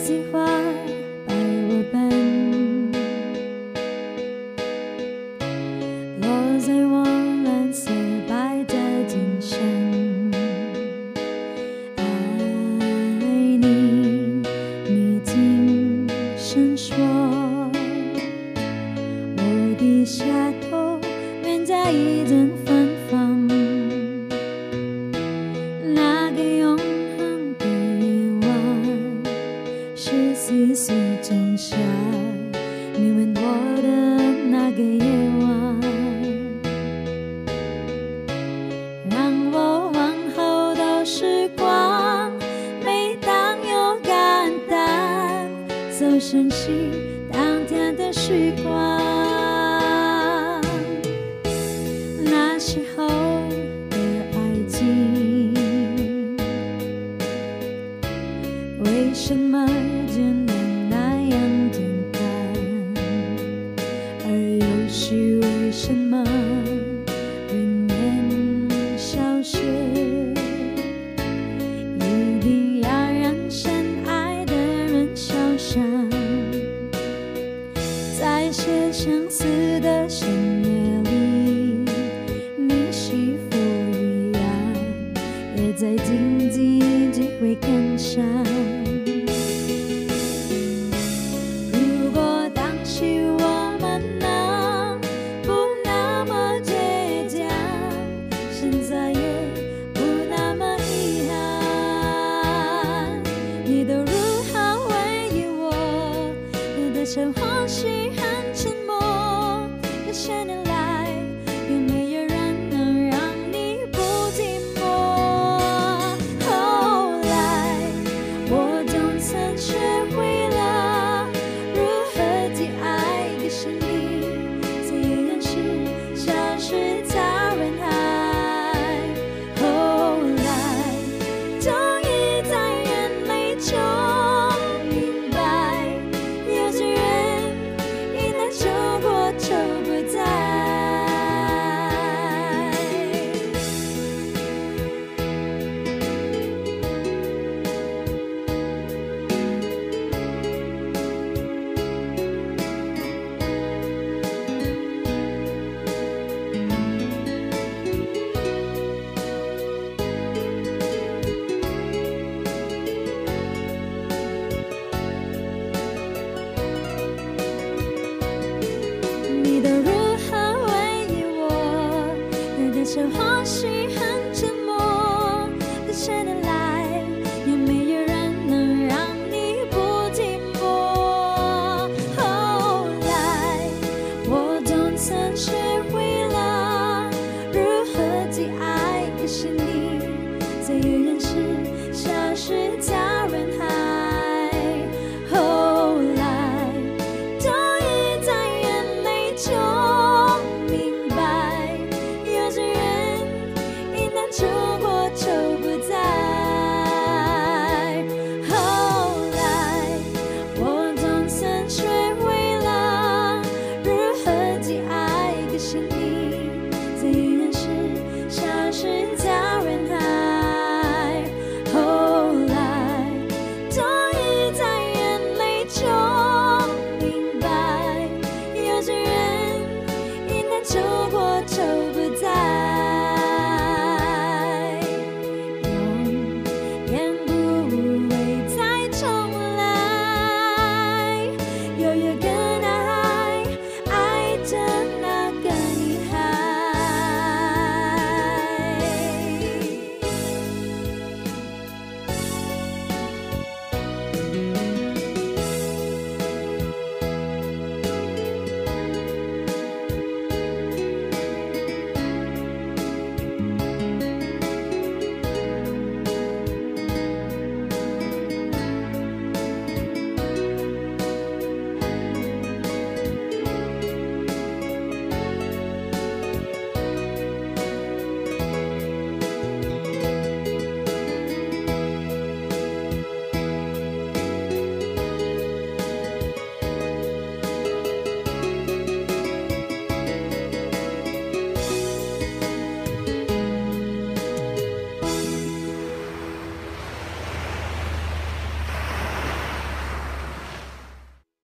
喜欢白落斑，落在我蓝色白的金山。爱你，你轻声说，我低下头，面在一阵芬芳。那个永恒的夜晚，是细水中下你吻我的那个夜晚，让我往后的时光，每当有感叹，就深吸当天的时光。那时候的爱情，为什么就能那样简单？而又是为什么人烟消失？一定要让深爱的人受伤，在写相思的深夜里，你是否一样，也在荆棘只会感伤？如果当时我们能不那么倔强，现在也不那么遗憾。你都如何回忆我？有的时候是很沉默。这些年来，有没有人能让你不寂寞？后来，我总曾说